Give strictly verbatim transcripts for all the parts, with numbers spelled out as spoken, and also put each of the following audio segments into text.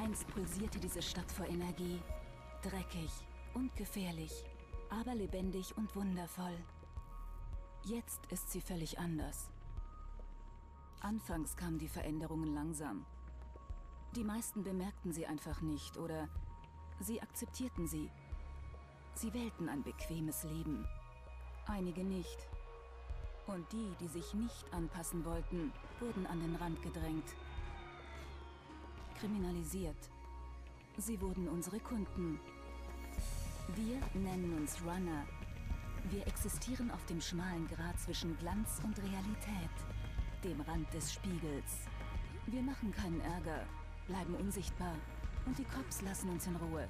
Einst pulsierte diese Stadt vor Energie. Dreckig und gefährlich, aber lebendig und wundervoll. Jetzt ist sie völlig anders. Anfangs kamen die Veränderungen langsam. Die meisten bemerkten sie einfach nicht oder sie akzeptierten sie. Sie wählten ein bequemes Leben. Einige nicht. Und die, die sich nicht anpassen wollten, wurden an den Rand gedrängt. Kriminalisiert. Sie wurden unsere Kunden. Wir nennen uns Runner. Wir existieren auf dem schmalen Grat zwischen Glanz und Realität, dem Rand des Spiegels. Wir machen keinen Ärger, bleiben unsichtbar und die Cops lassen uns in Ruhe.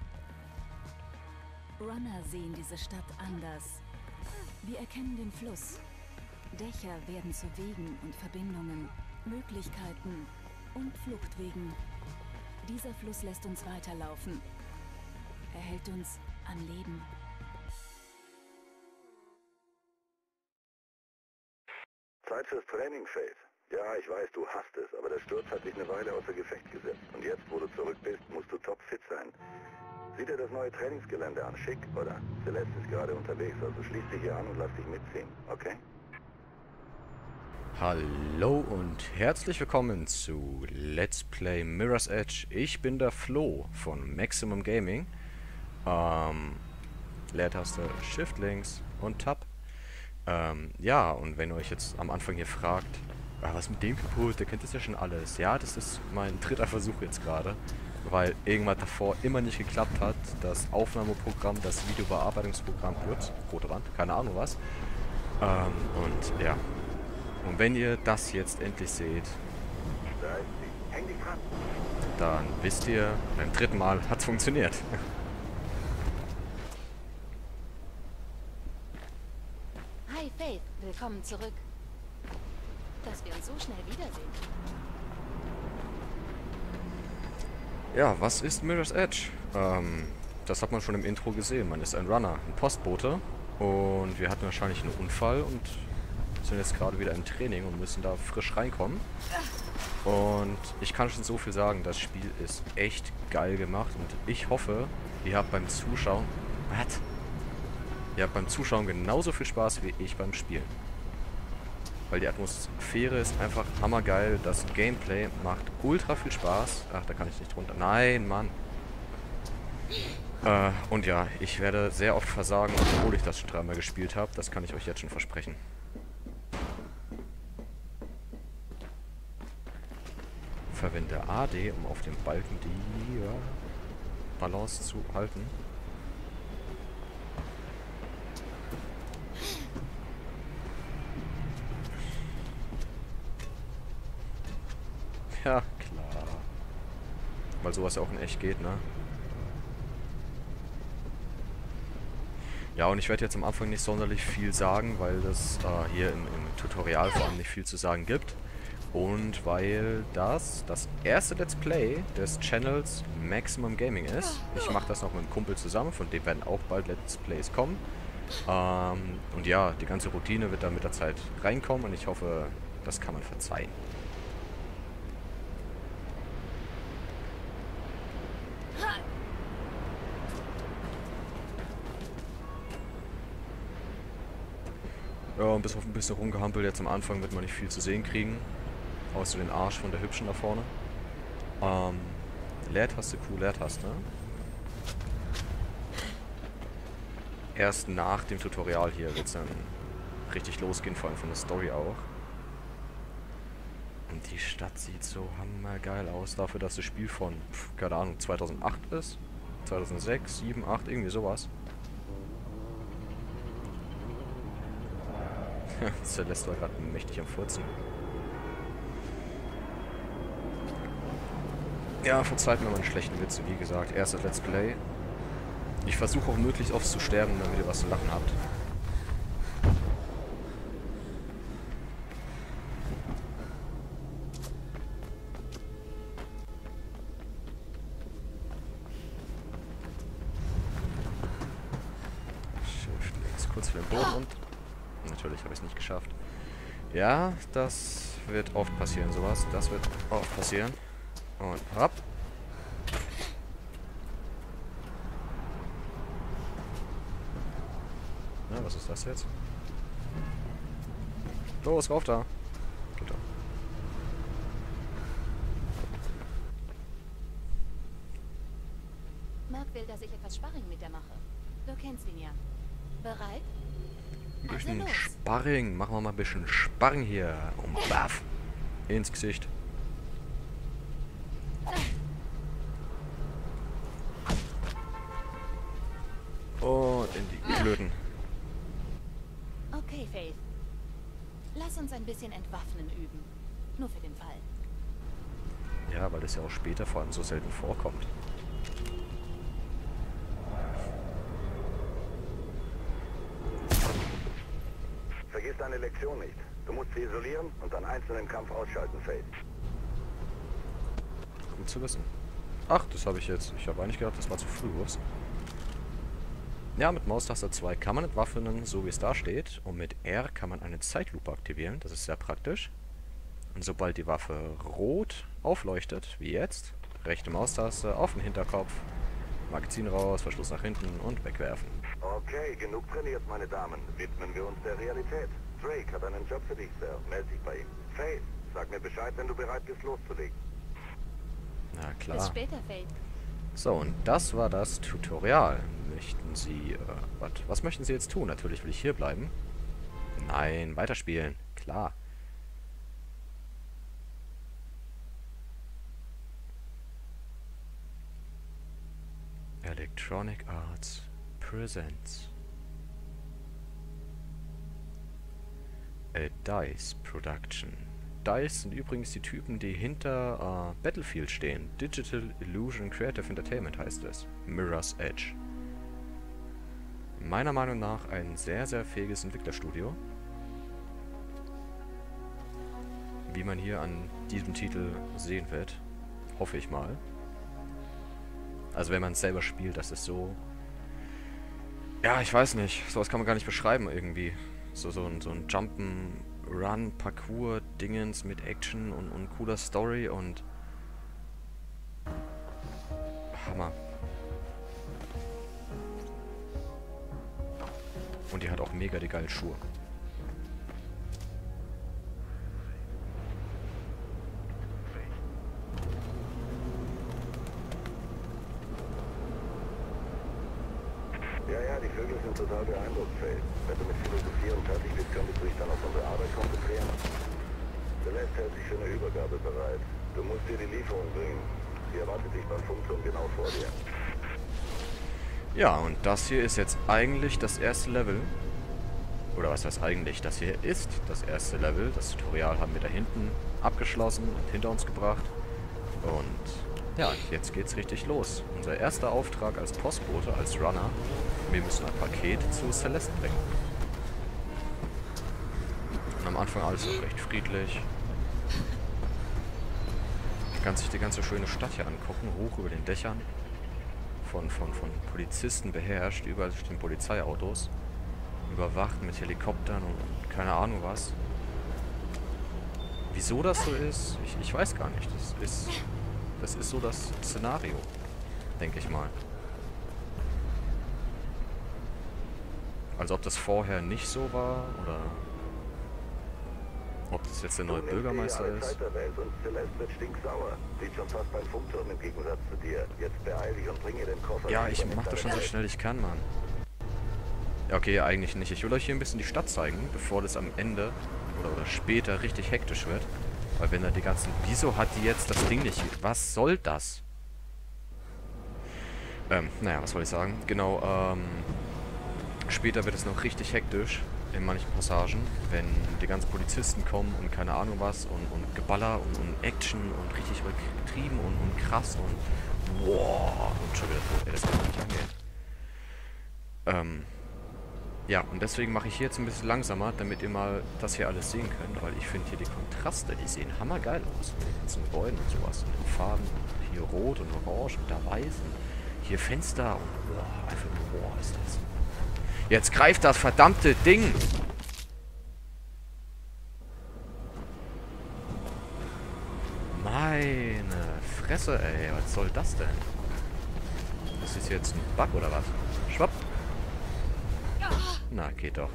Runner sehen diese Stadt anders. Wir erkennen den Fluss. Dächer werden zu Wegen und Verbindungen, Möglichkeiten und Fluchtwegen. Dieser Fluss lässt uns weiterlaufen. Er hält uns am Leben. Zeit fürs Training, Faith. Ja, ich weiß, du hast es, aber der Sturz hat dich eine Weile außer Gefecht gesetzt. Und jetzt, wo du zurück bist, musst du topfit sein. Sieh dir das neue Trainingsgelände an. Schick, oder? Celeste ist gerade unterwegs, also schließ dich hier an und lass dich mitziehen, okay? Hallo und herzlich willkommen zu Let's Play Mirror's Edge. Ich bin der Flo von Maximum Gaming. Ähm, Leertaste Shift links und Tab. Ähm, ja, und wenn ihr euch jetzt am Anfang hier fragt, ah, was mit dem kaputt, der kennt das ja schon alles. Ja, das ist mein dritter Versuch jetzt gerade, weil irgendwas davor immer nicht geklappt hat. Das Aufnahmeprogramm, das Videobearbeitungsprogramm, kurz, rote Wand, keine Ahnung was. Ähm, und ja. Und wenn ihr das jetzt endlich seht, dann wisst ihr, beim dritten Mal hat es funktioniert. Hi Faith, willkommen zurück. Dass wir uns so schnell wiedersehen. Ja, was ist Mirror's Edge? Ähm, das hat man schon im Intro gesehen. Man ist ein Runner, ein Postbote. Und wir hatten wahrscheinlich einen Unfall und sind jetzt gerade wieder im Training und müssen da frisch reinkommen. Und ich kann schon so viel sagen, das Spiel ist echt geil gemacht und ich hoffe, ihr habt beim Zuschauen... Was? Ihr habt beim Zuschauen genauso viel Spaß wie ich beim Spielen. Weil die Atmosphäre ist einfach hammergeil, das Gameplay macht ultra viel Spaß. Ach, da kann ich nicht runter. Nein, Mann. Äh, und ja, ich werde sehr oft versagen, obwohl ich das schon dreimal gespielt habe. Das kann ich euch jetzt schon versprechen. Verwende A D, um auf dem Balken die ja, Balance zu halten. Ja, klar. Weil sowas ja auch in echt geht, ne? Ja, und ich werde jetzt am Anfang nicht sonderlich viel sagen, weil das äh, hier im, im Tutorial vor allem nicht viel zu sagen gibt. Und weil das das erste Let's Play des Channels Maximum Gaming ist. Ich mache das noch mit einem Kumpel zusammen, von dem werden auch bald Let's Plays kommen. Ähm, und ja, die ganze Routine wird dann mit der Zeit reinkommen und ich hoffe, das kann man verzeihen. Ja, und bis auf ein bisschen rumgehampelt jetzt am Anfang wird man nicht viel zu sehen kriegen. Außer den Arsch von der Hübschen da vorne. Ähm, Leertaste Q, Leertaste. Erst nach dem Tutorial hier wird es dann richtig losgehen, vor allem von der Story auch. Und die Stadt sieht so hammergeil aus, dafür, dass das Spiel von, pf, keine Ahnung, zweitausendacht ist. zweitausendsechs, sieben, acht, irgendwie sowas. Celeste war gerade mächtig am Furzen. Ja, verzeiht mir meine schlechten Witze, wie gesagt. Erstes Let's Play. Ich versuche auch möglichst oft zu sterben, damit ihr was zu lachen habt. Shift links, kurz für den Boden und... Natürlich habe ich es nicht geschafft. Ja, das wird oft passieren, sowas. Das wird oft passieren. Und hopp. Ne, was ist das jetzt? Los, rauf da. Geht doch. Mark will, dass ich etwas Sparring mit der mache. Du kennst ihn ja. Bereit? Ein Also bisschen los. Sparring. Machen wir mal ein bisschen Sparring hier. Und baff. Ins Gesicht. Und in die Klöten. Okay, Faith. Lass uns ein bisschen Entwaffnen üben. Nur für den Fall. Ja, weil das ja auch später vor allem so selten vorkommt. Vergiss deine Lektion nicht. Du musst sie isolieren und dann einzeln im Kampf ausschalten, Faith. Gut zu wissen. Ach, das habe ich jetzt. Ich habe eigentlich gedacht, das war zu früh. Ups. Ja, mit Maustaste zwei kann man entwaffnen, so wie es da steht. Und mit R kann man eine Zeitlupe aktivieren. Das ist sehr praktisch. Und sobald die Waffe rot aufleuchtet, wie jetzt, rechte Maustaste auf den Hinterkopf, Magazin raus, Verschluss nach hinten und wegwerfen. Okay, genug trainiert, meine Damen. Widmen wir uns der Realität. Drake hat einen Job für dich, Sir. Meld dich bei ihm. Faith, sag mir Bescheid, wenn du bereit bist, loszulegen. Na Bis klar. später, Faith. So, und das war das Tutorial. Möchten Sie, äh, was, was möchten Sie jetzt tun? Natürlich will ich hier bleiben. Nein, weiterspielen. Klar. Electronic Arts presents a DICE Production. DICE sind übrigens die Typen, die hinter äh, Battlefield stehen. Digital Illusion Creative Entertainment heißt es. Mirror's Edge. Meiner Meinung nach ein sehr, sehr fähiges Entwicklerstudio. Wie man hier an diesem Titel sehen wird. Hoffe ich mal. Also wenn man es selber spielt, das ist so... Ja, ich weiß nicht. Sowas kann man gar nicht beschreiben irgendwie. So, so ein, so ein Jump'n'Run, Parkour-Dingens mit Action und, und cooler Story und... Hammer. Und die hat auch mega die geilen Schuhe. Ja, ja, die Vögel sind total beeindruckt, Faith. Wenn du mit Philosophieren fertig bist, könntest du dich dann auf unsere Arbeit konzentrieren. Celeste hält sich für eine Übergabe bereit. Du musst dir die Lieferung bringen. Sie erwartet dich beim Funkturm genau vor dir. Ja, und das hier ist jetzt eigentlich das erste Level. Oder was heißt eigentlich? Das hier ist das erste Level. Das Tutorial haben wir da hinten abgeschlossen und hinter uns gebracht. Und ja, jetzt geht's richtig los. Unser erster Auftrag als Postbote, als Runner. Wir müssen ein Paket zu Celeste bringen. Und am Anfang alles noch recht friedlich. Man kann sich die ganze schöne Stadt hier angucken, hoch über den Dächern. Von, von, von Polizisten beherrscht, überall stehen Polizeiautos. Überwacht mit Helikoptern und, und keine Ahnung was. Wieso das so ist, ich, ich weiß gar nicht. Das ist, das ist so das Szenario, denke ich mal. Als ob das vorher nicht so war, oder ob das jetzt der neue Bürgermeister ist. Zeit der Welt und Celeste wird stinksauer. Sieht schon fast beim Funkturm im Gegensatz zu dir. Jetzt beeil dich und bring ihr den Koffer. Ja, ich mach das schon so schnell ich kann, Mann. Ja, okay, eigentlich nicht. Ich will euch hier ein bisschen die Stadt zeigen, bevor das am Ende oder, oder später richtig hektisch wird. Weil wenn da die ganzen... Wieso hat die jetzt das Ding nicht... Was soll das? Ähm, naja, was soll ich sagen? Genau, ähm... später wird es noch richtig hektisch in manchen Passagen, wenn die ganzen Polizisten kommen und keine Ahnung was und, und Geballer und, und Action und richtig übertrieben und, und krass und... Wow, und schon wieder tot. Ey, das kann man nicht angehen. Ähm... Ja, und deswegen mache ich hier jetzt ein bisschen langsamer, damit ihr mal das hier alles sehen könnt, weil ich finde hier die Kontraste, die sehen hammergeil aus. Mit den ganzen Gebäuden und sowas. Und den Farben. Hier rot und orange und da weiß und hier Fenster und boah, einfach nur, boah, ist das. Jetzt greift das verdammte Ding! Meine Fresse, ey, was soll das denn? Ist das jetzt ein Bug oder was? Schwapp! Na, geht doch.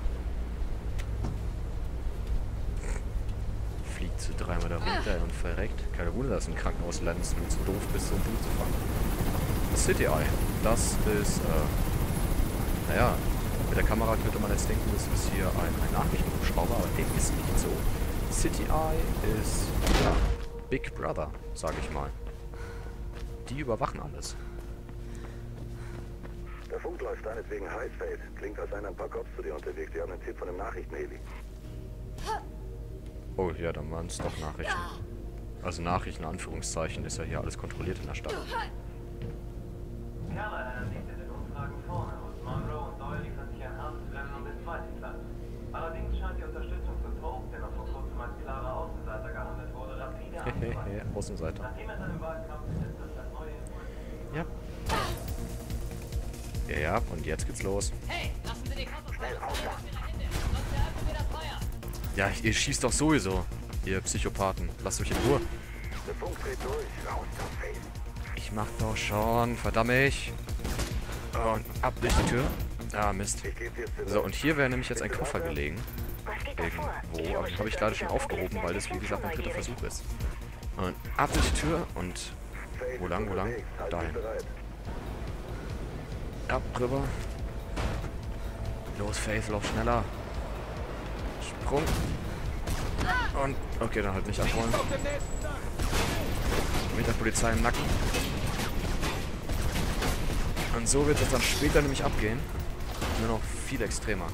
Fliegt zu dreimal da runter und verreckt. Keine Wunder, dass du im Krankenhaus landest, wenn du zu doof bist, so ein Blut zu fangen. Das City Eye. Das ist, äh, naja, mit der Kamera könnte man jetzt denken, das ist hier ein, ein Nachrichtenhubschrauber, aber dem ist nicht so. City Eye ist, ja, Big Brother, sage ich mal. Die überwachen alles. Der Funk läuft deinetwegen heiß, Faith. Klingt, als seien ein paar Cops zu dir unterwegs. Die haben einen Tipp von einem Nachrichtenheli. Oh ja, dann waren es doch Nachrichten. Also Nachrichten, Anführungszeichen, ist ja hier alles kontrolliert in der Stadt. Callahan liegt in den Umfragen vorne und Monroe und Doyle liefern sich ein hartes Rennen um den zweiten Platz. Allerdings scheint die Unterstützung für Pope, der noch vor kurzem als klarer Außenseiter gehandelt wurde, rapide anzuwachsen. Außenseiter. Nachdem er seinen Wahlkampf ist, das das neue Impuls. Ja. Ja, ja, und jetzt geht's los. Hey, lassen Sie die Koffer fallen. Ihre Hände, sonst eröffnen wir das Feuer. Ja, ihr schießt doch sowieso, ihr Psychopathen. Lasst euch in Ruhe. Der Funk dreht durch. Raus da, Faith. Ich mach doch schon, verdammt mich. Und ab durch die Tür. Ah, Mist. Ich gebe dir jetzt So, und hier wäre nämlich jetzt ein Koffer gelegen. Irgendwo, aber den habe ich leider schon aufgehoben, weil das, wie gesagt, ein dritter Versuch ist. Und ab durch die Tür und Faith, wo lang, wo lang? unterwegs. Halt Dahin. dich bereit. Ab, rüber. Los, Faith, lauf schneller. Sprung. Und, okay, dann halt nicht abrollen. Mit der Polizei im Nacken. Und so wird es dann später nämlich abgehen. Nur noch viel extremer.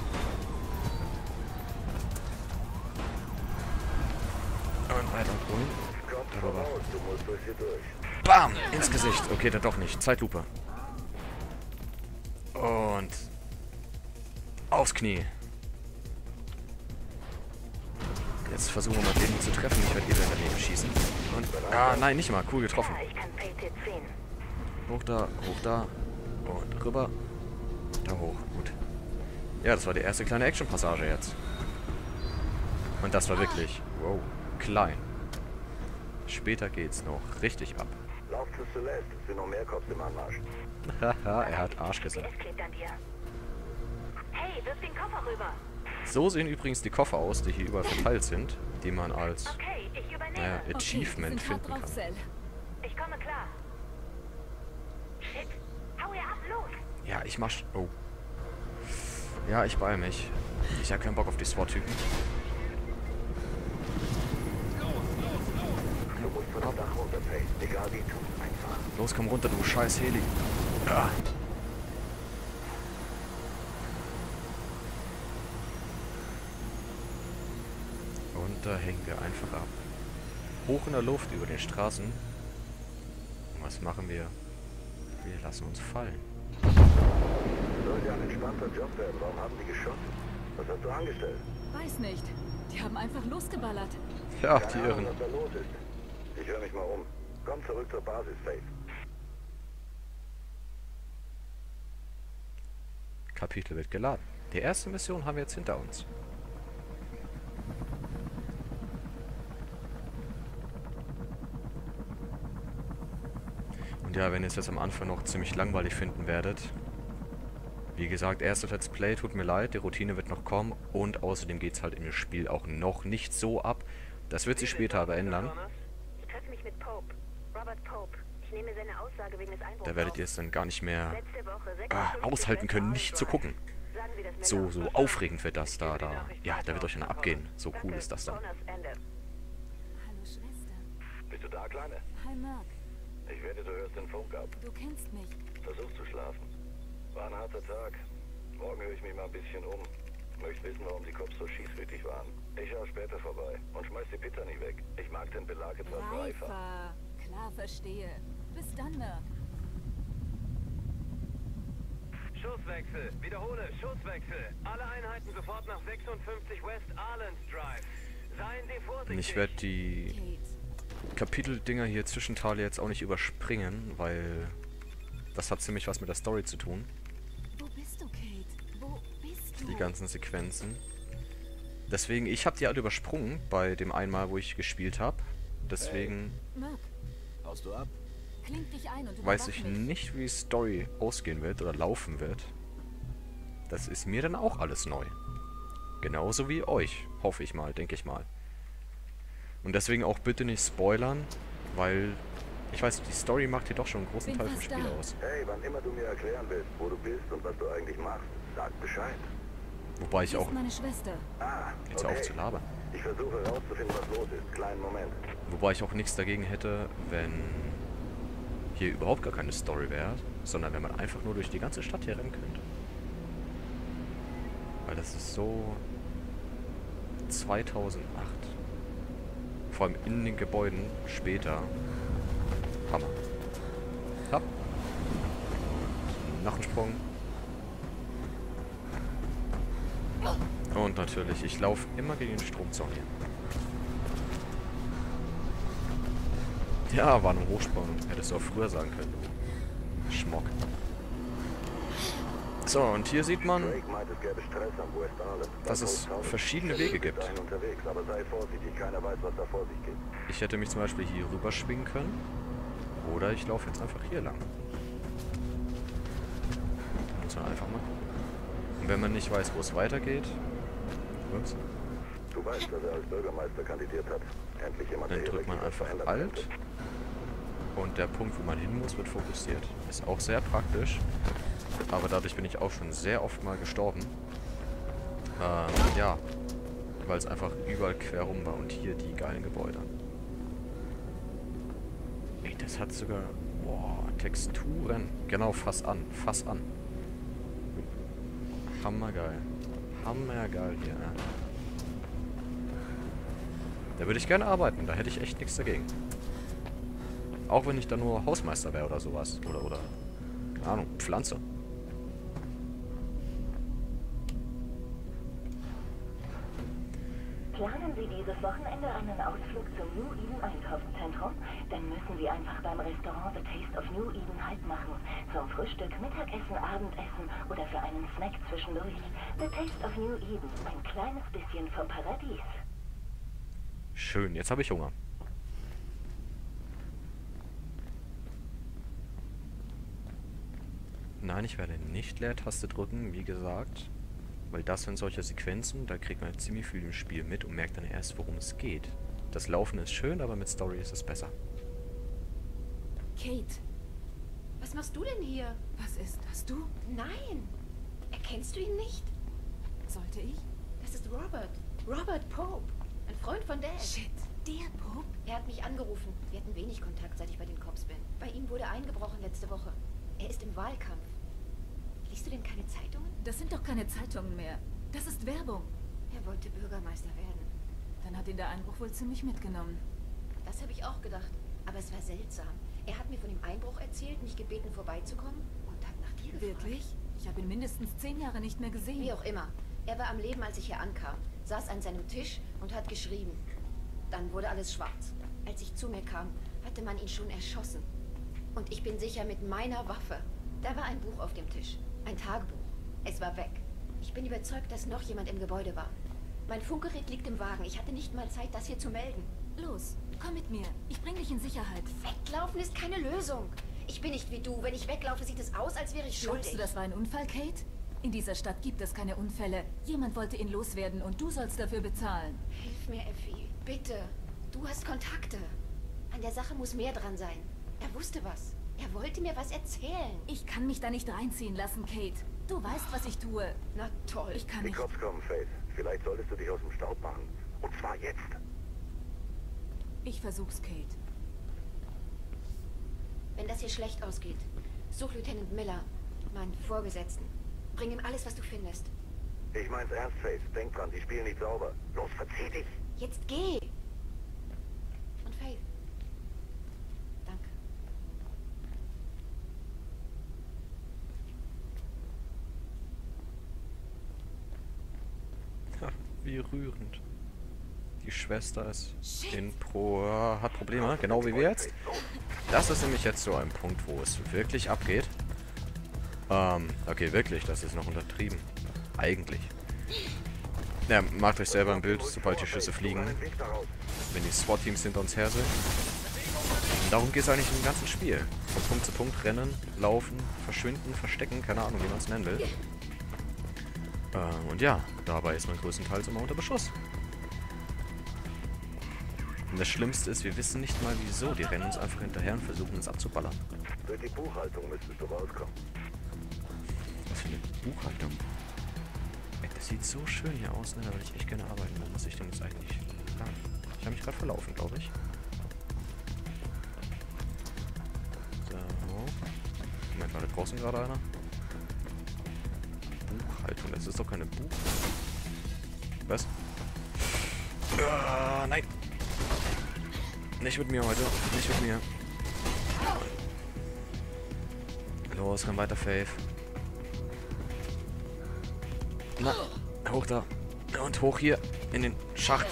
Und weiter holen. Kommt Darüber. voraus, du musst durch hier durch. Bam! Ins Gesicht. Okay, dann doch nicht. Zeitlupe. Und aufs Knie. Jetzt versuchen wir mal den zu treffen. Ich werde eh daneben schießen. Und, ah, nein, nicht mal. Cool getroffen. Ich kann Faith jetzt sehen. Hoch da, hoch da. Und rüber. Da hoch. Gut. Ja, das war die erste kleine Action-Passage jetzt. Und das war wirklich, wow, klein. Später geht's noch richtig ab. Lauf zu Celeste. Es sind noch mehr Cops im Anmarsch. Haha, er hat Arsch gesagt. Es klebt an dir. Hey, wirf den Koffer rüber. So sehen übrigens die Koffer aus, die hier überall verteilt sind, die man als, Okay, ich übernehme. naja, Okay, Achievement sind hart finden drauf, kann. Cell. Ich komme klar. Shit. Hau ihr ab, los. Ja, ich mach... sch- Oh. Ja, ich beeil mich. Ich hab keinen Bock auf die SWAT-Typen. Du musst von dem Dach runter, Faith. Egal wie, tu einfach. Los, komm runter, du scheiß Heli. Ah. Und da hängen wir einfach ab. Hoch in der Luft über den Straßen. Was machen wir? Wir lassen uns fallen. Soll ja ein entspannter Job werden. Warum haben die geschossen? Was hast du angestellt? Weiß nicht. Die haben einfach losgeballert. Ja, Keine die Ahnung, Irren. was da los ist. Ich höre mich mal um. Komm zurück zur Basis, Faith. Kapitel wird geladen. Die erste Mission haben wir jetzt hinter uns. Und ja, wenn ihr es jetzt am Anfang noch ziemlich langweilig finden werdet. Wie gesagt, erstes Let's Play, tut mir leid, die Routine wird noch kommen. Und außerdem geht es halt in dem Spiel auch noch nicht so ab. Das wird sich später aber ändern. Ich treffe mich mit Pope. Robert Pope. Ich nehme seine Aussage wegen des Einbruchs. Da werdet ihr es dann gar nicht mehr Letzte Woche ah, sechsundfünfzig aushalten können, nicht zu gucken. Sagen Sie das So, Männer. so aufregend wird das da, da. Ja, da wird euch einer abgehen. So cool ist das dann. Connors Ende. Hallo Schwester. Bist du da, Kleine? Hi Mark. Ich wette, du hörst den Funk ab. Du kennst mich. Versuch zu schlafen. War ein harter Tag. Morgen höre ich mich mal ein bisschen um. Möchte wissen, warum die Cops so schießwütig waren. Ich schaue später vorbei und schmeiß die Pizza nicht weg. Ich mag den Belag etwas reifer. Reifer. Klar, verstehe. Bis dann, Mark. Schusswechsel. Wiederhole, Schusswechsel. Alle Einheiten sofort nach sechsundfünfzig West Arland Drive. Seien Sie Und vorsichtig. ich werde die Kate. Kapiteldinger hier Zwischenteile jetzt auch nicht überspringen, weil das hat ziemlich was mit der Story zu tun. Wo bist du, Kate? Wo bist du? Die ganzen Sequenzen. Deswegen, ich habe die alle übersprungen bei dem einmal, wo ich gespielt habe. Deswegen Mark, Haust du ab? kling dich ein und weiß überwach ich mich. nicht, wie die Story ausgehen wird oder laufen wird. Das ist mir dann auch alles neu. Genauso wie euch, hoffe ich mal, denke ich mal. Und deswegen auch bitte nicht spoilern, weil, ich weiß, die Story macht hier doch schon einen großen Bin Teil vom fast Spiel da. aus. Hey, wann immer du mir erklären willst, wo du bist und was du eigentlich machst, sag Bescheid. Wobei ich Sie auch... ist meine Schwester. Ah, Jetzt hör auf zu labern. Ich versuche herauszufinden, was los ist. Kleinen Moment. Wobei ich auch nichts dagegen hätte, wenn hier überhaupt gar keine Story wäre, sondern wenn man einfach nur durch die ganze Stadt hier rennen könnte. Weil das ist so zweitausendacht. Vor allem in den Gebäuden später. Hammer. Hopp. Noch ein Sprung. Und natürlich, ich laufe immer gegen den Stromzaun hier. Ja, war ein Hochsprung. Hättest du auch früher sagen können. Schmock. So, und hier sieht man, Drake meint, es gäbe Stress am West Island. dass es verschiedene Wege gibt. Dahin unterwegs, aber sei vorsichtig, keiner weiß, was da vor sich geht. Ich hätte mich zum Beispiel hier rüber schwingen können. Oder ich laufe jetzt einfach hier lang. Muss man einfach mal gucken. Und wenn man nicht weiß, wo es weitergeht, ups, Du weißt, dass er als Bürgermeister kandidiert hat. Endlich jemand, dann der drückt man wirklich was einfach verändern Alt. könnte. Und der Punkt, wo man hin muss, wird fokussiert. Ist auch sehr praktisch. Aber dadurch bin ich auch schon sehr oft mal gestorben. Ähm, ja. Weil es einfach überall quer rum war. Und hier die geilen Gebäude. Ey, das hat sogar... Boah, Texturen. Genau, fass an. Fass an. Hammergeil. Hammergeil hier, ne? Da würde ich gerne arbeiten. Da hätte ich echt nichts dagegen. Auch wenn ich da nur Hausmeister wäre oder sowas. Oder, oder... Keine Ahnung, Pflanze. Planen Sie dieses Wochenende einen Ausflug zum New Eden Einkaufszentrum? Dann müssen Sie einfach beim Restaurant The Taste of New Eden Halt machen. Zum Frühstück, Mittagessen, Abendessen oder für einen Snack zwischendurch. The Taste of New Eden. Ein kleines bisschen vom Paradies. Schön, jetzt habe ich Hunger. Nein, ich werde nicht Leertaste drücken, wie gesagt. Weil das sind solche Sequenzen, da kriegt man ziemlich viel im Spiel mit und merkt dann erst, worum es geht. Das Laufen ist schön, aber mit Story ist es besser. Kate, Was machst du denn hier? was ist? Hast du? Nein. Erkennst du ihn nicht? Sollte ich? Das ist Robert. Robert Pope. Ein Freund von Dad. Shit, der Pope? Er hat mich angerufen. Wir hatten wenig Kontakt, seit ich bei den Cops bin. Bei ihm wurde eingebrochen letzte Woche. Er ist im Wahlkampf. Liest du denn keine Zeitungen? Das sind doch keine Zeitungen mehr. Das ist Werbung. Er wollte Bürgermeister werden. Dann hat ihn der Einbruch wohl ziemlich mitgenommen. Das habe ich auch gedacht. Aber es war seltsam. Er hat mir von dem Einbruch erzählt, mich gebeten vorbeizukommen und hat nach dir gefragt. Wirklich? Ich habe ihn mindestens zehn Jahre nicht mehr gesehen. Wie auch immer. Er war am Leben, als ich hier ankam, saß an seinem Tisch und hat geschrieben. Dann wurde alles schwarz. Als ich zu mir kam, hatte man ihn schon erschossen. Und ich bin sicher mit meiner Waffe. Da war ein Buch auf dem Tisch. Ein Tagebuch. Es war weg. Ich bin überzeugt, dass noch jemand im Gebäude war. Mein Funkgerät liegt im Wagen. Ich hatte nicht mal Zeit, das hier zu melden. Los, komm mit mir. Ich bringe dich in Sicherheit. Weglaufen ist keine Lösung. Ich bin nicht wie du. Wenn ich weglaufe, sieht es aus, als wäre ich schuldig. Glaubst du, das war ein Unfall, Kate? In dieser Stadt gibt es keine Unfälle. Jemand wollte ihn loswerden und du sollst dafür bezahlen. Hilf mir, Effie. Bitte. Du hast Kontakte. An der Sache muss mehr dran sein. Er wusste was. Er wollte mir was erzählen. Ich kann mich da nicht reinziehen lassen, Kate. Du weißt, was ich tue. Na toll. Ich kann Die nicht. Cops kommen, Faith. Vielleicht solltest du dich aus dem Staub machen. Und zwar jetzt. Ich versuch's, Kate. Wenn das hier schlecht ausgeht, such Lieutenant Miller, meinen Vorgesetzten. Bring ihm alles, was du findest. Ich mein's ernst, Faith. Denk dran, die spielen nicht sauber. Los, verzieh dich. Jetzt geh! Und Faith. Danke. Ha, wie rührend. Die Schwester ist Shit. in Pro... hat Probleme, genau wie wir jetzt. Das ist nämlich jetzt so ein Punkt, wo es wirklich abgeht. Ähm, okay, wirklich, das ist noch untertrieben. Eigentlich. Ja, macht euch selber ein Bild, sobald die Schüsse fliegen, wenn die SWAT-Teams hinter uns her sind. Und darum geht es eigentlich im ganzen Spiel. Von Punkt zu Punkt rennen, laufen, verschwinden, verstecken, keine Ahnung, wie man es nennen will. Ähm, und ja, dabei ist man größtenteils immer unter Beschuss. Und das Schlimmste ist, wir wissen nicht mal wieso. Die rennen uns einfach hinterher und versuchen uns abzuballern. Für die Buchhaltung müsstest du rauskommen. Was für eine Buchhaltung? Ey, das sieht so schön hier aus, ne? Da würde ich echt gerne arbeiten. Wo muss ich denn jetzt eigentlich lang? Ich habe mich gerade verlaufen, glaube ich. So. Moment, war da draußen gerade einer? Buchhaltung, das ist doch keine Buchhaltung. Was? Ah, nein! Nicht mit mir heute. Nicht mit mir. Los, komm weiter, Faith. Na, hoch da. Und hoch hier in den Schacht.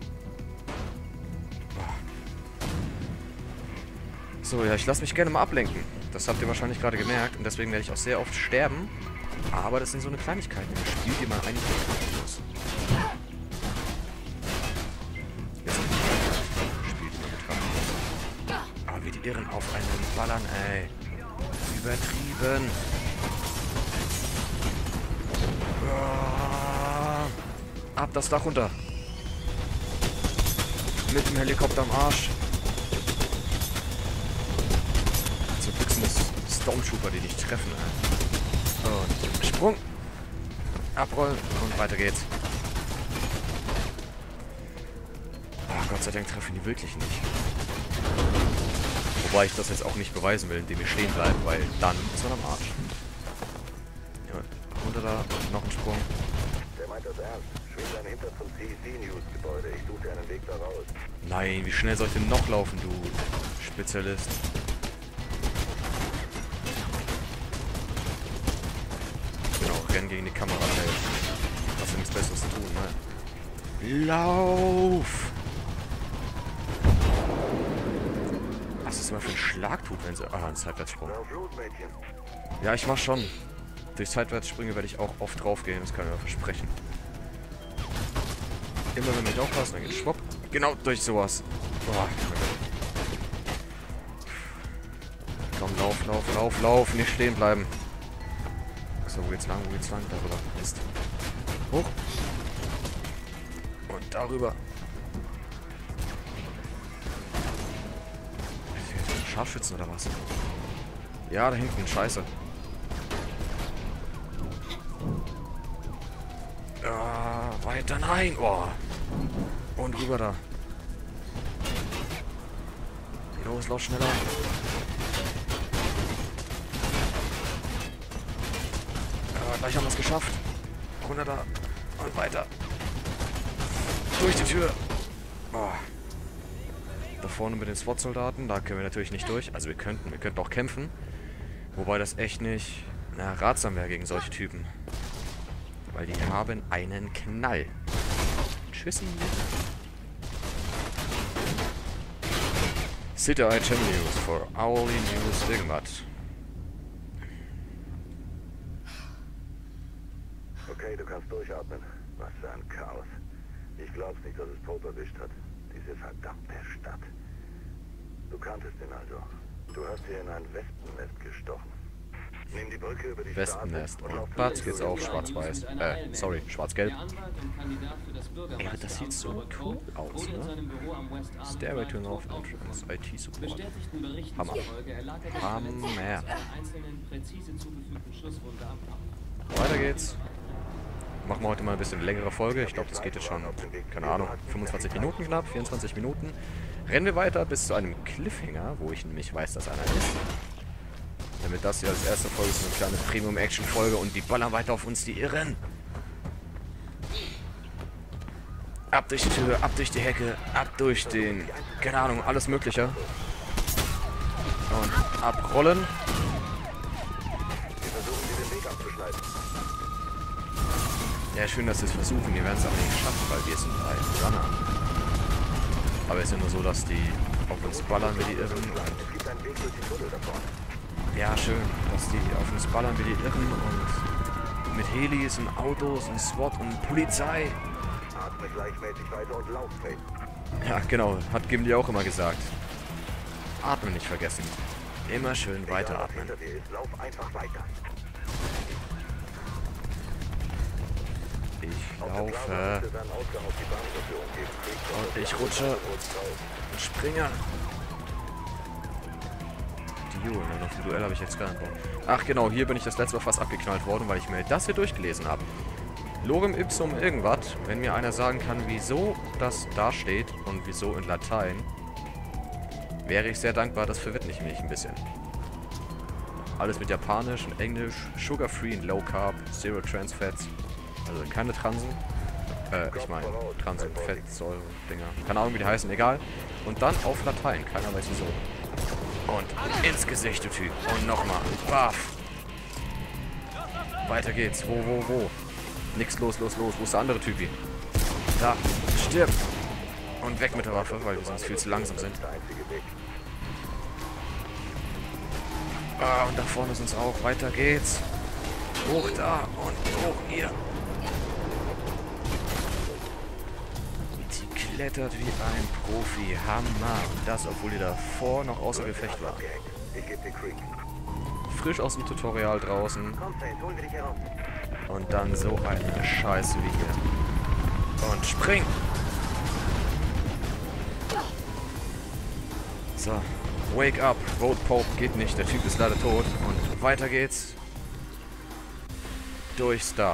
So, ja, ich lasse mich gerne mal ablenken. Das habt ihr wahrscheinlich gerade gemerkt. Und deswegen werde ich auch sehr oft sterben. Aber das sind so eine Kleinigkeiten im Spiel, die man eigentlich nicht machen muss. Wie die Irren auf einen ballern, ey. Übertrieben. Oh. Ab das Dach runter. Mit dem Helikopter am Arsch. Zum Glück sind das Stormtrooper, die dich treffen, ey. Und Sprung. Abrollen und weiter geht's. Ach, Gott sei Dank treffen die wirklich nicht. Wobei ich das jetzt auch nicht beweisen will, indem wir stehen bleiben, weil dann ist man am Arsch. Ja, runter da, noch ein Sprung. Der meint das ernst. Schwing deinen Hinter zum C E C-News-Gebäude. Ich suche dir einen Weg da raus. Nein, wie schnell soll ich denn noch laufen, du Spezialist? Genau, rennen gegen die Kamera, ey. Hast du nichts Besseres zu tun, ne? Lauf! Was ist immer für ein Schlag tut, wenn sie... Ah, ein Seitwärtssprung. Ja, ich mach schon. Durch Seitwärtssprünge werde ich auch oft draufgehen, das kann ich mir versprechen. Immer wenn wir nicht aufpassen, dann geht schwupp. Genau, durch sowas. Boah. Komm, lauf, lauf, lauf, lauf, nicht stehen bleiben. So, wo geht's lang, wo geht's lang? Darüber. Mist. Hoch. Und darüber. Scharfschützen oder was? Ja, da hinten. Scheiße. Ah, weiter. Nein. Oh. Und rüber da. Los, lauf schneller. Ja, gleich haben wir es geschafft. runter da. Und weiter. Durch die Tür. Oh. Da vorne mit den SWAT-Soldaten. Da können wir natürlich nicht durch. Also wir könnten. Wir könnten auch kämpfen. Wobei das echt nicht na, ratsam wäre gegen solche Typen. Weil die haben einen Knall. Tschüssi. City Item News for hourly news Stigmat. Okay, du kannst durchatmen. Was für ein Chaos. Ich glaub's nicht, dass es Pope erwischt hat. Diese verdammte Stadt. Du kanntest ihn also. Du hast hier in ein Wespennest gestochen. Nimm die Brücke über die Wespennest. Und Platz geht's auf schwarz-weiß. Äh, sorry, schwarz-gelb. Ey, aber das sieht so cool aus, ne? Stairway to North Entrance, I T Support. Hammer. Hammer. Weiter geht's. Machen wir heute mal ein bisschen längere Folge. Ich glaube, das geht jetzt schon, keine Ahnung, fünfundzwanzig Minuten knapp, vierundzwanzig Minuten. Rennen wir weiter bis zu einem Cliffhanger, wo ich nämlich weiß, dass einer ist. Damit das hier als erste Folge ist, eine kleine Premium-Action-Folge und die ballern weiter auf uns, die Irren. Ab durch die Tür, ab durch die Hecke, ab durch den, keine Ahnung, alles Mögliche. Und abrollen. Wir versuchen, dir den Weg abzuschneiden. Ja, schön, dass sie es versuchen. Wir werden es aber nicht schaffen, weil wir sind ein Runner. Aber es ist ja nur so, dass die auf uns ballern wie die Irren. Und Es gibt einen Weg durch die Tunnel da vorne. ja, schön, dass die auf uns ballern wie die Irren und mit Helis und Autos und SWAT und Polizei. Atme gleichmäßig weiter und lauf, Faith. Ja, genau, hat Gimli auch immer gesagt. Atmen nicht vergessen. Immer schön Egal, was weiteratmen. hinter dir ist, lauf einfach weiter. Ich laufe. Und ich rutsche. Und springe. Die Julen, auf dem Duell habe ich jetzt gar nicht. Ach genau, hier bin ich das letzte Mal fast abgeknallt worden, weil ich mir das hier durchgelesen habe. Lorem ipsum irgendwas. Wenn mir einer sagen kann, wieso das da steht und wieso in Latein, wäre ich sehr dankbar. Das verwirrt mich ein bisschen. Alles mit Japanisch und Englisch, Sugar-Free und Low-Carb, Zero Trans Fats, also keine Transen. Äh, ich meine, Transen, Fettsäure, Dinger. Keine Ahnung, wie die heißen, egal. Und dann auf Latein, keiner weiß wieso. Und ins Gesicht, du Typ. Und nochmal. Baff. Weiter geht's. Wo, wo, wo? Nix, los, los, los. Wo ist der andere Typi? Da. Stirb. Und weg mit der Waffe, weil wir sonst viel zu langsam sind. Ah, und da vorne ist uns auch. Weiter geht's. Hoch da und hoch hier. Sie klettert wie ein Profi. Hammer. Und das, obwohl die davor noch außer Gefecht war. Frisch aus dem Tutorial draußen. Und dann so eine Scheiße wie hier. Und spring! So. Wake up. Vote Pope geht nicht. Der Typ ist leider tot. Und weiter geht's. Durchs Dach.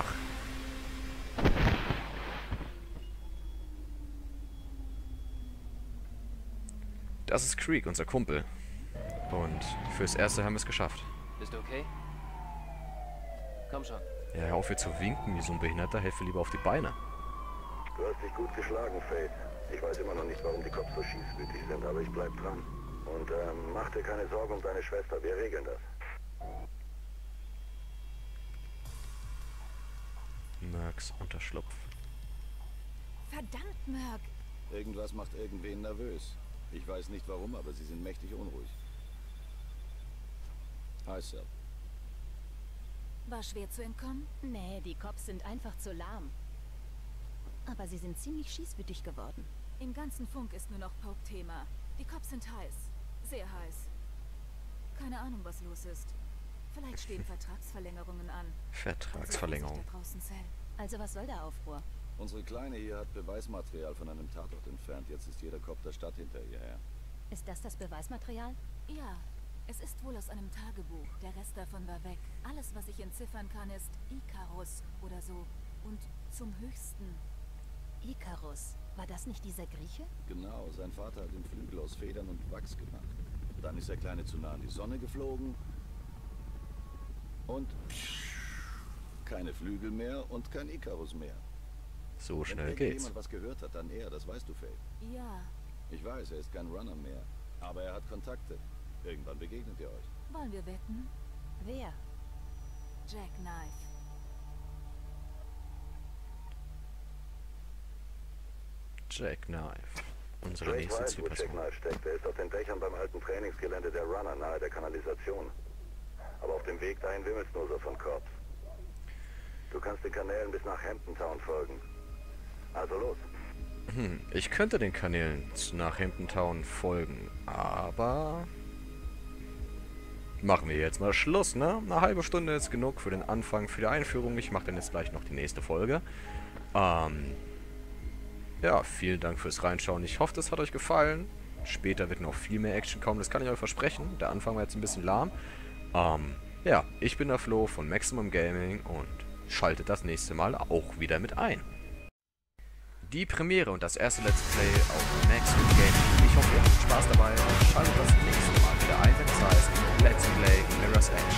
Das ist Creek, unser Kumpel. Und fürs Erste haben wir es geschafft. Bist du okay? Komm schon. Ja, hör auf hier zu winken wie so ein Behinderter. Helfe lieber auf die Beine. Du hast dich gut geschlagen, Faith. Ich weiß immer noch nicht, warum die Cops so schießwütig sind, aber ich bleib dran. Und ähm, mach dir keine Sorgen um deine Schwester. Wir regeln das. Merks Unterschlupf. Verdammt, Merk. Irgendwas macht irgendwen nervös. Ich weiß nicht warum, aber sie sind mächtig unruhig. Hi, Sir. War schwer zu entkommen? Nee, die Cops sind einfach zu lahm. Aber sie sind ziemlich schießwütig geworden. Im ganzen Funk ist nur noch Pope-Thema. Die Cops sind heiß. Sehr heiß. Keine Ahnung, was los ist. Vielleicht stehen Vertragsverlängerungen an. Vertragsverlängerung. Da draußen, Cell. Also was soll der Aufruhr? Unsere Kleine hier hat Beweismaterial von einem Tatort entfernt. Jetzt ist jeder Cop der Stadt hinter ihr her. Ist das das Beweismaterial? Ja, es ist wohl aus einem Tagebuch. Der Rest davon war weg. Alles, was ich entziffern kann, ist Icarus oder so. Und zum Höchsten. Icarus. War das nicht dieser Grieche? Genau, sein Vater hat den Flügel aus Federn und Wachs gemacht. Dann ist der Kleine zu nah an die Sonne geflogen. Und keine Flügel mehr und kein Icarus mehr. So schnell Wenn geht's. jemand was gehört hat, dann er, das weißt du, Faith. Ja. Ich weiß, er ist kein Runner mehr. Aber er hat Kontakte. Irgendwann begegnet ihr euch. Wollen wir wetten? Wer? Jack Knife. Jack Knife. Unsere Drake nächste weiß, wo Jack Zielperson. Knife steckt. Er ist auf den Dächern beim alten Trainingsgelände der Runner, nahe der Kanalisation. Aber auf dem Weg dahin wimmelt's nur so von Cops. Du kannst den Kanälen bis nach Hampton Town folgen. Also los. Hm, ich könnte den Kanälen nach Hampton Town folgen, aber machen wir jetzt mal Schluss, ne? Eine halbe Stunde ist genug für den Anfang, für die Einführung. Ich mache dann jetzt gleich noch die nächste Folge. Ähm, ja, vielen Dank fürs Reinschauen. Ich hoffe, das hat euch gefallen. Später wird noch viel mehr Action kommen, das kann ich euch versprechen. Der Anfang war jetzt ein bisschen lahm. Ähm, ja, ich bin der Flo von Maximum Gaming und schaltet das nächste Mal auch wieder mit ein. Die Premiere und das erste Let's Play auf Maximum Gaming. Ich hoffe, ihr habt Spaß dabei und schaltet das nächste Mal wieder ein, wenn es heißt Let's Play Mirror's Edge.